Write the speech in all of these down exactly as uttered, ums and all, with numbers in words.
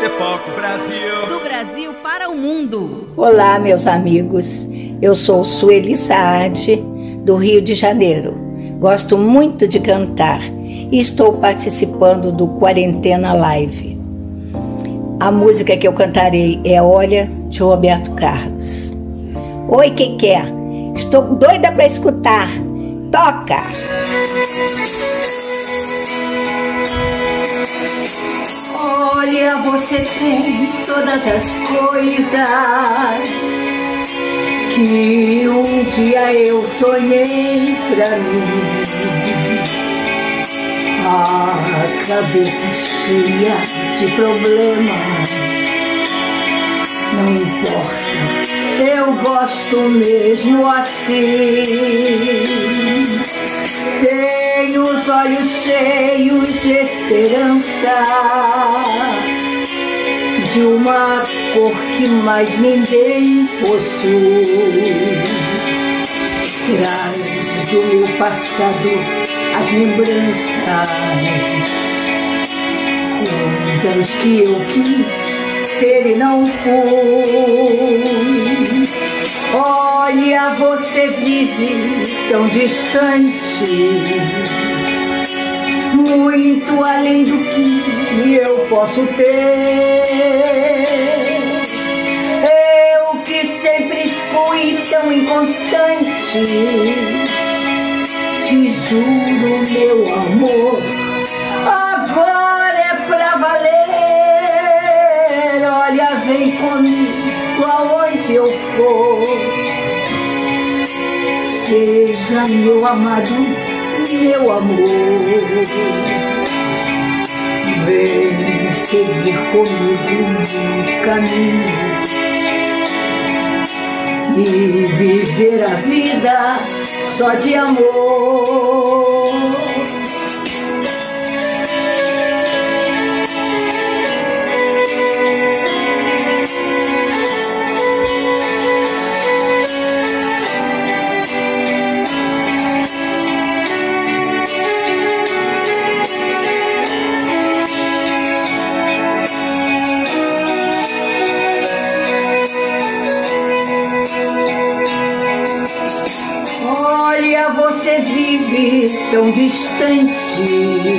Foco Brasil. Do Brasil para o mundo. Olá, meus amigos. Eu sou Sueli Saad, do Rio de Janeiro. Gosto muito de cantar e estou participando do Quarentena Live. A música que eu cantarei é Olha, de Roberto Carlos. Oi, que quer? Estou doida para escutar. Toca! Olha, você tem todas as coisas que um dia eu sonhei pra mim. A cabeça cheia de problemas, não importa, eu gosto mesmo assim. Tenho os olhos cheios de esperança, de uma cor que mais ninguém possui. Traz do meu passado as lembranças, coisas que eu quis ser e não fui. Olha, você vive tão distante, muito além do que eu posso ter. Eu que sempre fui tão inconstante, te juro, meu amor, agora é pra valer. Olha, vem comigo aonde eu for, seja meu amado, meu amor. Vem seguir comigo no caminho e viver a vida só de amor. Olha, você vive tão distante,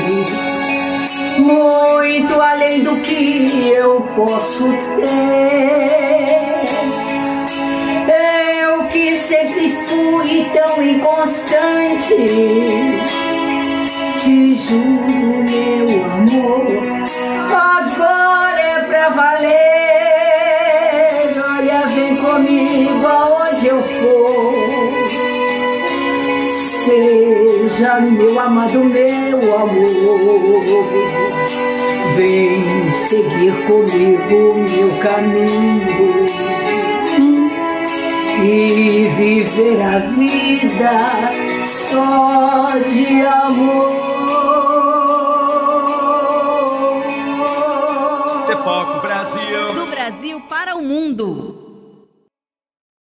muito além do que eu posso ter. Eu que sempre fui tão inconstante, te juro, meu amor, agora é pra valer. Olha, vem comigo aonde eu for, seja meu amado, meu amor. Vem seguir comigo meu caminho e viver a vida só de amor. Foco Brasil. Do Brasil para o mundo.